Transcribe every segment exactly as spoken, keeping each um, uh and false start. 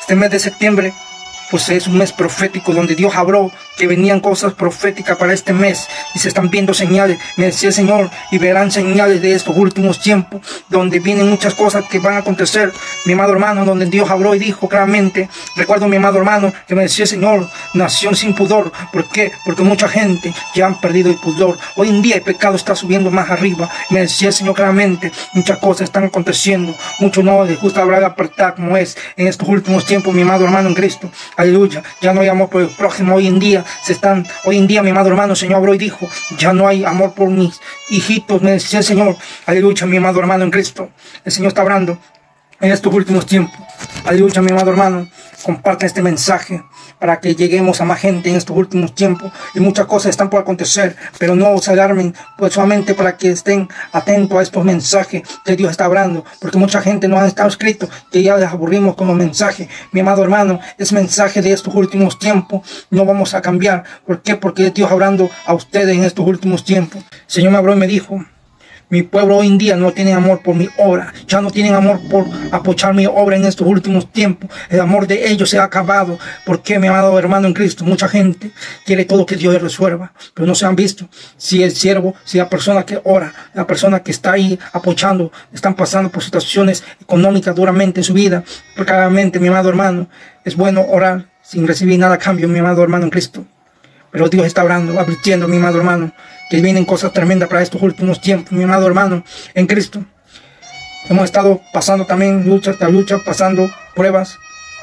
Este mes de septiembre pues es un mes profético donde Dios habló que venían cosas proféticas para este mes y se están viendo señales, me decía el Señor, y verán señales de estos últimos tiempos donde vienen muchas cosas que van a acontecer, mi amado hermano, donde Dios habló y dijo claramente. Recuerdo, mi amado hermano, que me decía el Señor, nación sin pudor. ¿Por qué? Porque mucha gente ya han perdido el pudor. Hoy en día el pecado está subiendo más arriba, me decía el Señor claramente, muchas cosas están aconteciendo, mucho no les gusta hablar de apartar como es en estos últimos tiempos, mi amado hermano en Cristo. Aleluya, ya no hay amor por el prójimo. Hoy en día se están, hoy en día mi amado hermano, el Señor habló y dijo, ya no hay amor por mis hijitos, me decía el Señor. Aleluya, mi amado hermano en Cristo. El Señor está hablando en estos últimos tiempos. Aleluya, mi amado hermano, compartan este mensaje para que lleguemos a más gente en estos últimos tiempos. Y muchas cosas están por acontecer, pero no se alarmen, pues solamente para que estén atentos a estos mensajes que Dios está hablando, porque mucha gente no ha estado escrito, que ya les aburrimos con los mensajes. Mi amado hermano, ese mensaje de estos últimos tiempos no vamos a cambiar. ¿Por qué? Porque Dios hablando a ustedes en estos últimos tiempos. El Señor me habló y me dijo, mi pueblo hoy en día no tiene amor por mi obra, ya no tienen amor por apoyar mi obra en estos últimos tiempos. El amor de ellos se ha acabado. ¿Por qué, mi amado hermano en Cristo? Mucha gente quiere todo que Dios les resuelva, pero no se han visto. Si el siervo, si la persona que ora, la persona que está ahí apoyando, están pasando por situaciones económicas duramente en su vida, pero claramente, mi amado hermano, es bueno orar sin recibir nada a cambio, mi amado hermano en Cristo. Pero Dios está hablando, advirtiendo, mi amado hermano, que vienen cosas tremendas para estos últimos tiempos, mi amado hermano en Cristo. Hemos estado pasando también lucha tras lucha, pasando pruebas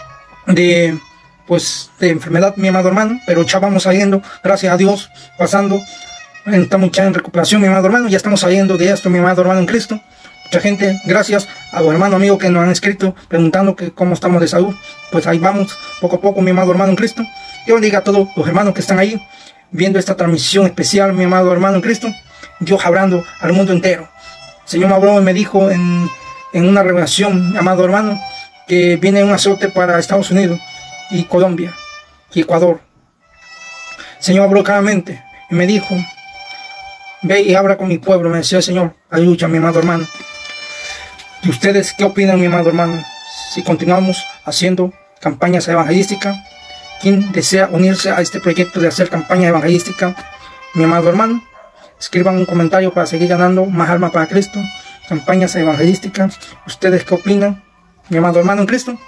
de, pues, de enfermedad, mi amado hermano, pero ya vamos saliendo, gracias a Dios, pasando, estamos ya en recuperación, mi amado hermano, ya estamos saliendo de esto, mi amado hermano en Cristo. Mucha gente, gracias a los hermanos amigos que nos han escrito preguntando que cómo estamos de salud, pues ahí vamos, poco a poco, mi amado hermano en Cristo. Yo bendiga a todos los hermanos que están ahí viendo esta transmisión especial, mi amado hermano en Cristo. Dios hablando al mundo entero. El Señor me habló y me dijo en, en una revelación, mi amado hermano, que viene un azote para Estados Unidos y Colombia y Ecuador. El Señor habló claramente y me dijo, ve y habla con mi pueblo, me decía el Señor. Aleluya, mi amado hermano. ¿Y ustedes qué opinan, mi amado hermano? Si continuamos haciendo campañas evangelísticas, ¿quién desea unirse a este proyecto de hacer campaña evangelística, mi amado hermano? Escriban un comentario para seguir ganando más almas para Cristo. Campañas evangelísticas, ¿ustedes qué opinan, mi amado hermano en Cristo?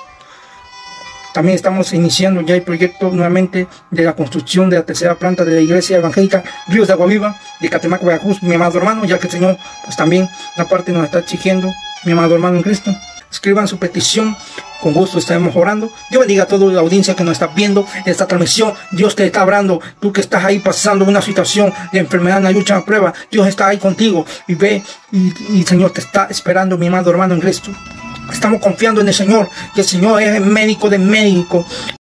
También estamos iniciando ya el proyecto nuevamente de la construcción de la tercera planta de la iglesia evangélica Ríos de Agua Viva de Catemaco, Veracruz, mi amado hermano, ya que el Señor pues también la parte nos está exigiendo, mi amado hermano en Cristo. Escriban su petición, con gusto estaremos orando. Dios bendiga a toda la audiencia que nos está viendo esta transmisión. Dios te está hablando, tú que estás ahí pasando una situación de enfermedad, una lucha, una prueba, Dios está ahí contigo y ve, y, y el Señor te está esperando, mi amado hermano en Cristo. Estamos confiando en el Señor, que el Señor es el médico de médicos.